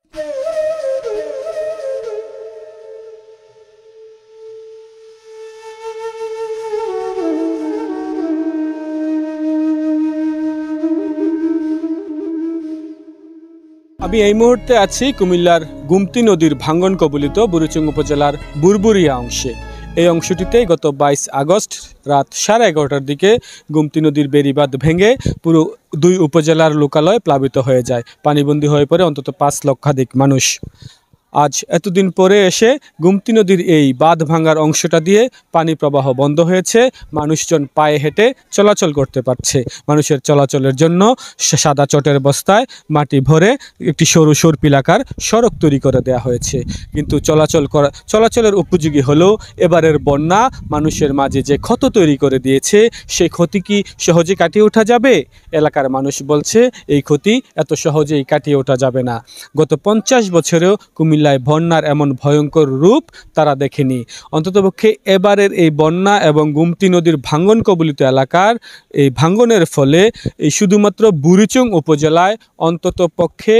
আমি এই মুহূর্তে আছি কুমিল্লার গুমতি নদীর ভাঙ্গন কবলিত বুড়িচং উপজেলার বুরবুরিয়া অংশে। এই অংশটিতে গত 22 আগস্ট রাত 11:30টার দিকে গুমতি নদীর বেড়িবাঁধ ভেঙে পুরো 2 উপজেলার লোকালয় প্লাবিত হয়ে যায়। পানিবন্দী হয়ে পড়ে অন্তত 5 লক্ষাধিক মানুষ। আজ এতদিন পরে এসে গুমতি নদীর এই বাঁধ ভাঙার অংশটা দিয়ে পানি প্রবাহ বন্ধ হয়েছে, মানুষজন পায়ে হেঁটে চলাচল করতে পারছে। মানুষের চলাচলের জন্য সাদা চটের বস্তায় মাটি ভরে একটি সরু সর্পিলাকার সড়ক তৈরি করে দেওয়া হয়েছে। কিন্তু চলাচলের উপযোগী হলেও এবারের বন্যা মানুষের মাঝে যে ক্ষত তৈরি করে দিয়েছে, সেই ক্ষতি কি সহজে কাটিয়ে ওঠা যাবে? এলাকার মানুষ বলছে এই ক্ষতি এত সহজেই কাটিয়ে ওঠা যাবে না। গত 50 বছরেও কুমিল্লায় বন্যার এমন ভয়ঙ্কর রূপ তারা দেখেনি। অন্ততপক্ষে এবারের এই বন্যা এবং গুমতি নদীর ভাঙ্গন কবলিত এলাকার এই ভাঙ্গনের ফলে এই শুধুমাত্র বুড়িচং উপজেলায় অন্ততপক্ষে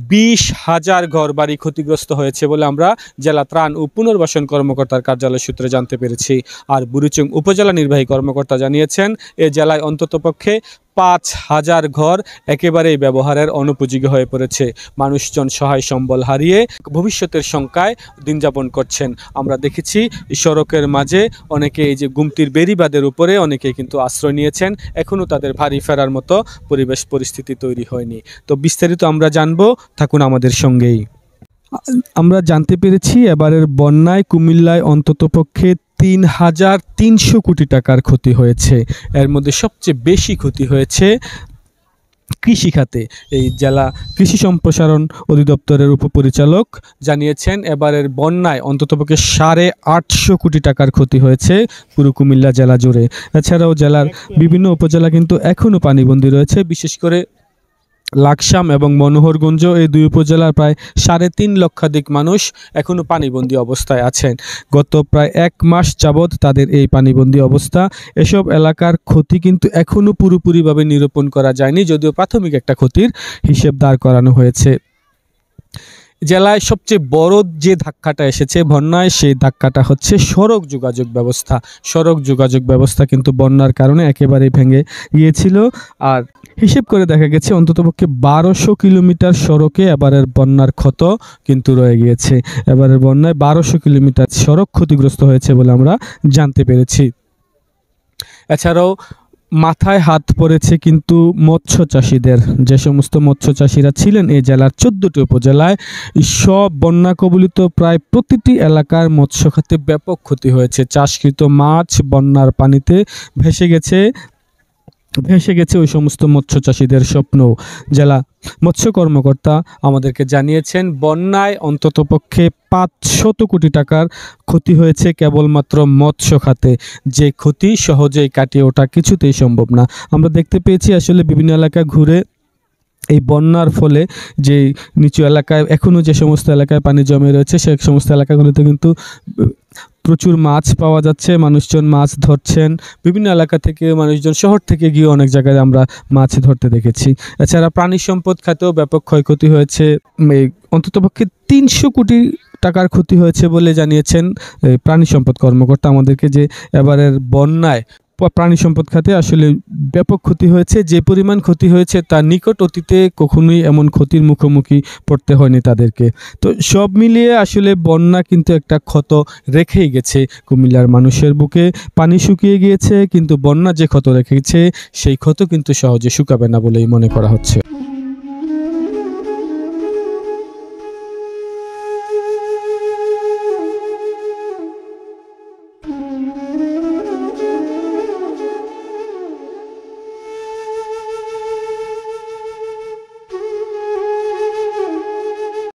20,000 ঘরবাড়ি ক্ষতিগ্রস্ত হয়েছে বলে আমরা জেলা ত্রাণ ও পুনর্বাসন কর্মকর্তার কার্যালয় সূত্রে জানতে পেরেছি। আর বুড়িচং উপজেলা নির্বাহী কর্মকর্তা জানিয়েছেন এ জেলায় অন্ততপক্ষে 5,000 ঘর একেবারেই ব্যবহারের অনুপযোগী হয়ে পড়েছে। মানুষজন সহায় সম্বল হারিয়ে ভবিষ্যতের শঙ্কায় দিন যাপন করছেন। আমরা দেখেছি সড়কের মাঝে অনেকে এই যে গুমতির বেড়িবাঁধের উপরে অনেকে কিন্তু আশ্রয় নিয়েছেন। এখনও তাদের বাড়ি ফেরার মতো পরিবেশ পরিস্থিতি তৈরি হয়নি। তো বিস্তারিত আমরা জানবো, থাকুন আমাদের সঙ্গেই। আমরা জানতে পেরেছি এবারের বন্যায় কুমিল্লায় অন্ততপক্ষে 3,300 কোটি টাকার ক্ষতি হয়েছে। এর মধ্যে সবচেয়ে বেশি ক্ষতি হয়েছে কৃষি খাতে। এই জেলা কৃষি সম্প্রসারণ অধিদপ্তরের উপপরিচালক জানিয়েছেন এবারের বন্যায় অন্ততপক্ষে 850 কোটি টাকার ক্ষতি হয়েছে পুরো কুমিল্লা জেলা জুড়ে। এছাড়াও জেলার বিভিন্ন উপজেলা কিন্তু এখনও পানিবন্দী রয়েছে। বিশেষ করে লাকসাম এবং মনোহরগঞ্জ এই 2 উপজেলার প্রায় 3.5 লক্ষাধিক মানুষ এখনও পানিবন্দী অবস্থায় আছেন। গত প্রায় 1 মাস যাবৎ তাদের এই পানিবন্দী অবস্থা। এসব এলাকার ক্ষতি কিন্তু এখনও পুরোপুরিভাবে নিরূপণ করা যায়নি, যদিও প্রাথমিক একটা ক্ষতির হিসেব দাঁড় করানো হয়েছে। জেলায় সবচেয়ে বড় যে ধাক্কাটা এসেছে বন্যায়, সেই ধাক্কাটা হচ্ছে সড়ক যোগাযোগ ব্যবস্থা। সড়ক যোগাযোগ ব্যবস্থা কিন্তু বন্যার কারণে একেবারেই ভেঙে গিয়েছিল। আর হিসেব করে দেখা গেছে অন্ততপক্ষে 1200 কিলোমিটার সড়কে এবারের বন্যার ক্ষত কিন্তু রয়ে গিয়েছে। এবারের বন্যায় 1200 কিলোমিটার সড়ক ক্ষতিগ্রস্ত হয়েছে বলে আমরা জানতে পেরেছি। এছাড়াও মাথায় হাত পড়েছে কিন্তু মৎস্য চাষিদের। যে সমস্ত মৎস্য চাষিরা ছিলেন এই জেলার 14টি উপজেলায়, সব বন্যা কবলিত প্রায় প্রতিটি এলাকার মৎস্য খাতে ব্যাপক ক্ষতি হয়েছে। চাষকৃত মাছ বন্যার পানিতে ভেসে গেছে ওই সমস্ত মৎস্য চাষিদের স্বপ্ন। জেলা মৎস্য কর্মকর্তা আমাদেরকে জানিয়েছেন বন্যায় অন্ততপক্ষে 500 কোটি টাকার ক্ষতি হয়েছে কেবলমাত্র মৎস্য খাতে। যে ক্ষতি সহজেই কাটিয়ে ওঠা কিছুতেই সম্ভব না। আমরা দেখতে পেয়েছি আসলে বিভিন্ন এলাকা ঘুরে এই বন্যার ফলে যে নিচু এলাকায় এখনও যে সমস্ত এলাকায় পানি জমে রয়েছে, সেই সমস্ত এলাকাগুলোতে কিন্তু প্রচুর মাছ পাওয়া যাচ্ছে। মানুষজন মাছ ধরছেন। বিভিন্ন এলাকা থেকে মানুষজন শহর থেকে গিয়ে অনেক জায়গায় আমরা মাছ ধরতে দেখেছি। এছাড়া প্রাণী সম্পদ খাতেও ব্যাপক ক্ষয়ক্ষতি হয়েছে। অন্ততপক্ষে 300 কোটি টাকার ক্ষতি হয়েছে বলে জানিয়েছেন প্রাণী সম্পদ কর্মকর্তা আমাদেরকে, যে এবারের বন্যায় প্রাণী সম্পদ খাতে আসলে ব্যাপক ক্ষতি হয়েছে। যে পরিমাণ ক্ষতি হয়েছে তার নিকট অতীতে কখনোই এমন ক্ষতির মুখোমুখি পড়তে হয়নি তাদেরকে। তো সব মিলিয়ে আসলে বন্যা কিন্তু একটা ক্ষত রেখেই গেছে কুমিল্লার মানুষের বুকে। পানি শুকিয়ে গিয়েছে, কিন্তু বন্যা যে ক্ষত রেখেছে সেই ক্ষত কিন্তু সহজে শুকাবে না বলেই মনে করা হচ্ছে।